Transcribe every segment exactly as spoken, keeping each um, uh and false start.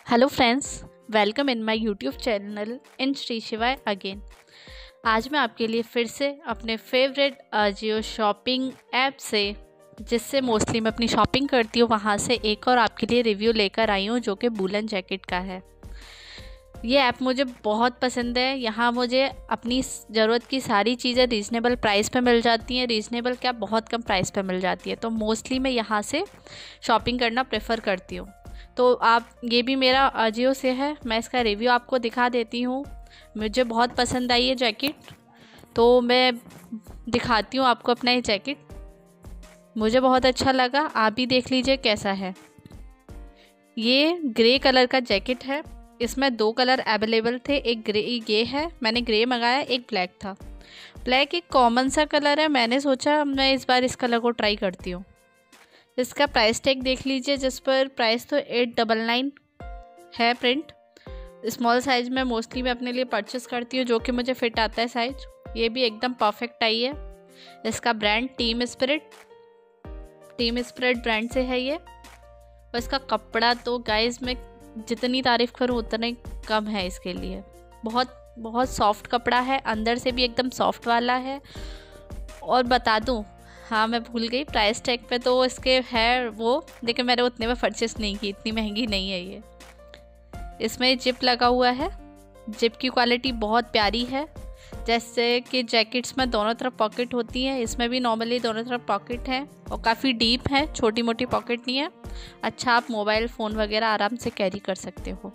Hello friends, welcome in my YouTube channel in Shri Shivay again. आज मैं आपके लिए फिर से अपने फेवरेट अजियो शॉपिंग ऐप से, जिससे मोस्टली मैं अपनी शॉपिंग करती हूँ, वहाँ से एक और आपके लिए रिव्यू लेकर आई हूँ जो कि वूलन जैकेट का है। ये ऐप मुझे बहुत पसंद है। यहाँ मुझे अपनी ज़रूरत की सारी चीज़ें रीज़नेबल प्राइस पे मिल जाती हैं। रीज़नेबल क्या, बहुत कम प्राइस पे मिल जाती है। तो मोस्टली मैं यहाँ से शॉपिंग करना प्रेफर करती हूँ। तो आप, ये भी मेरा अजियो से है। मैं इसका रिव्यू आपको दिखा देती हूँ। मुझे बहुत पसंद आई है जैकेट, तो मैं दिखाती हूँ आपको अपना ये जैकेट। मुझे बहुत अच्छा लगा, आप भी देख लीजिए कैसा है। ये ग्रे कलर का जैकेट है। इसमें दो कलर अवेलेबल थे, एक ग्रे ये है, मैंने ग्रे मंगाया, एक ब्लैक था। ब्लैक एक कॉमन सा कलर है, मैंने सोचा मैं इस बार इस कलर को ट्राई करती हूँ। इसका प्राइस टैग देख लीजिए, जिस पर प्राइस तो एट डबल नाइन है प्रिंट। स्मॉल साइज़ में मोस्टली मैं अपने लिए परचेस करती हूँ, जो कि मुझे फिट आता है साइज। ये भी एकदम परफेक्ट आई है। इसका brand team spirit team spirit brand से है ये। और इसका कपड़ा तो गाइस, मैं जितनी तारीफ़ करूँ उतना कम है इसके लिए। बहुत बहुत सॉफ्ट कपड़ा है, अंदर से भी एकदम सॉफ्ट वाला है। और बता दूँ, हाँ मैं भूल गई, प्राइस टैग पे तो इसके है वो, लेकिन मैंने उतने में परचेस नहीं की, इतनी महंगी नहीं है ये। इसमें जिप लगा हुआ है। जिप की क्वालिटी बहुत प्यारी है। जैसे कि जैकेट्स में दोनों तरफ पॉकेट होती है, इसमें भी नॉर्मली दोनों तरफ पॉकेट है और काफ़ी डीप है, छोटी मोटी पॉकेट नहीं है। अच्छा, आप मोबाइल फ़ोन वगैरह आराम से कैरी कर सकते हो।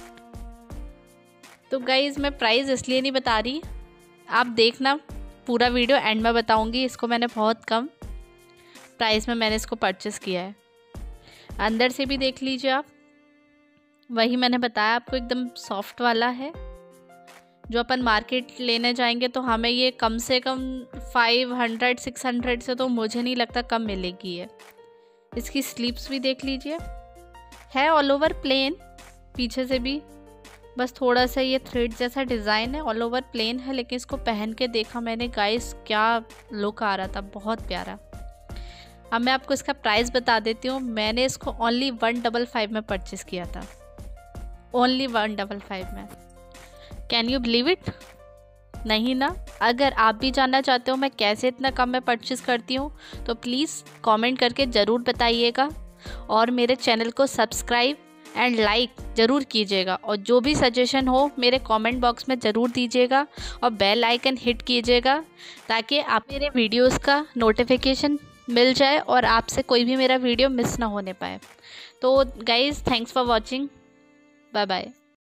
तो गाइज़, मैं प्राइस इसलिए नहीं बता रही, आप देखना पूरा वीडियो, एंड में बताऊंगी। इसको मैंने बहुत कम प्राइस में मैंने इसको परचेस किया है। अंदर से भी देख लीजिए आप, वही मैंने बताया आपको, एकदम सॉफ्ट वाला है। जो अपन मार्केट लेने जाएंगे तो हमें ये कम से कम फाइव हंड्रेड सिक्स हंड्रेड से तो मुझे नहीं लगता कम मिलेगी ये। इसकी स्लीव्स भी देख लीजिए, है ऑल ओवर प्लेन, पीछे से भी बस थोड़ा सा ये थ्रेड जैसा डिज़ाइन है। ऑल ओवर प्लेन है, लेकिन इसको पहन के देखा मैंने गाइस, क्या लुक आ रहा था, बहुत प्यारा। अब मैं आपको इसका प्राइस बता देती हूँ। मैंने इसको ओनली वन डबल फाइव में परचेस किया था, ओनली वन डबल फाइव में। Can you believe it? नहीं ना? अगर आप भी जानना चाहते हो मैं कैसे इतना कम में परचेस करती हूँ, तो प्लीज़ कमेंट करके ज़रूर बताइएगा। और मेरे चैनल को सब्सक्राइब एंड लाइक ज़रूर कीजिएगा। और जो भी सजेशन हो मेरे कमेंट बॉक्स में ज़रूर दीजिएगा। और बेल आइकन हिट कीजिएगा, ताकि आप मेरे वीडियोस का नोटिफिकेशन मिल जाए और आपसे कोई भी मेरा वीडियो मिस ना होने पाए। तो guys, thanks for watching, bye bye.